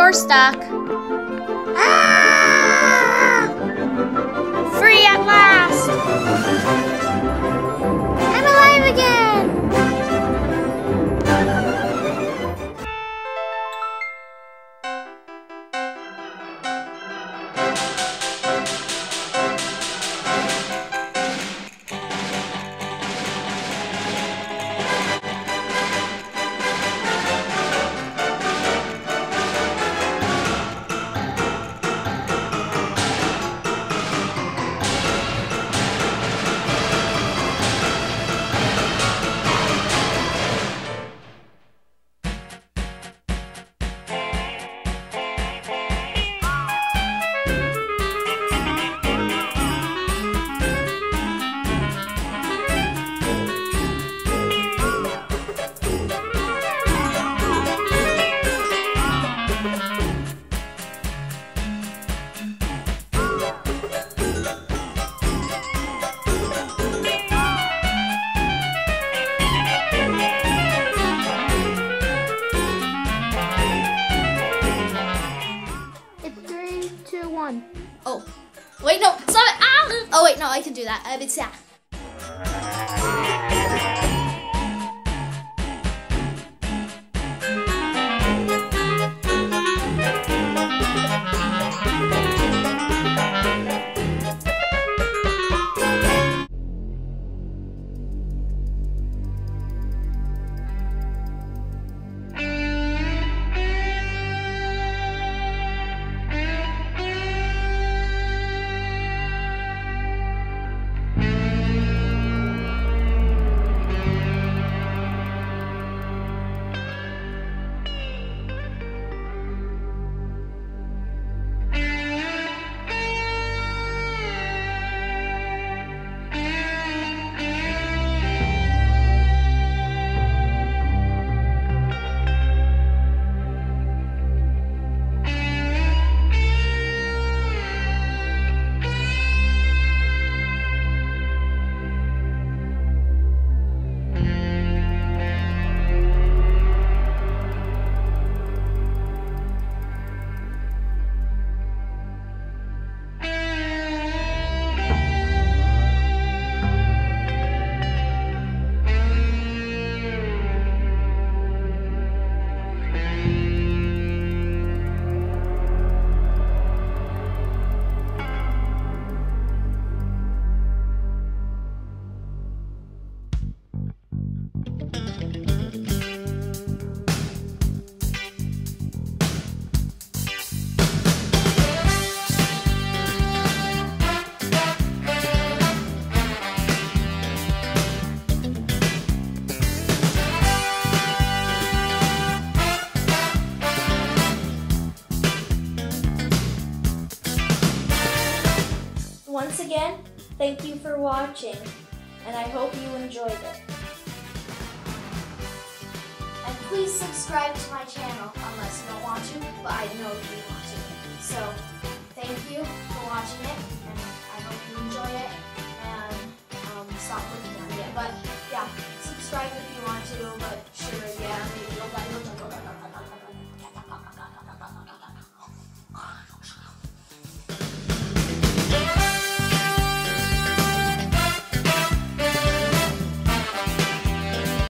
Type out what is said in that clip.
We're stuck. Ah! Free at last! I'm alive again! Oh, wait, no, stop it! Ah! Oh, wait, no, I can do that. It's yeah. Once again, thank you for watching, and I hope you enjoyed it. And please subscribe to my channel, unless you don't want to, but I know you want to. So, thank you for watching it, and I hope you enjoy it, and stop looking at it. But yeah, subscribe if you want to, but sure, yeah, maybe you'll